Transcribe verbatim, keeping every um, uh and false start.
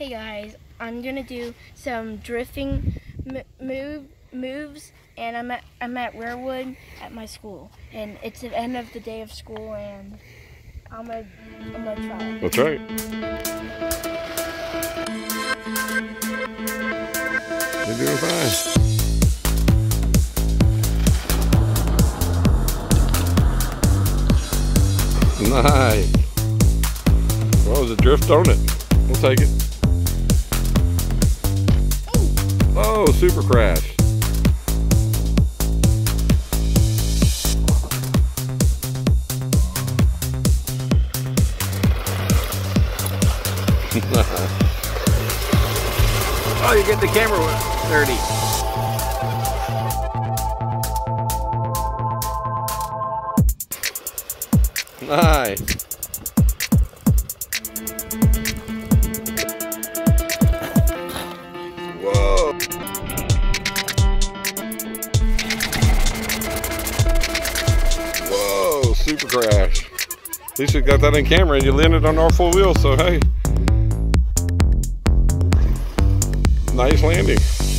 Hey guys, I'm gonna do some drifting move moves, and I'm at I'm at Rarewood at my school, and it's the end of the day of school, and I'm gonna I'm gonna try it. That's right. You're doing fine. Nice. Well, there's a drift on it. We'll take it. Oh, super crash. Oh, you get the camera dirty. Nice. Whoa. Whoa, super crash. At least we got that in camera and you landed on our full wheel, so hey. Nice landing.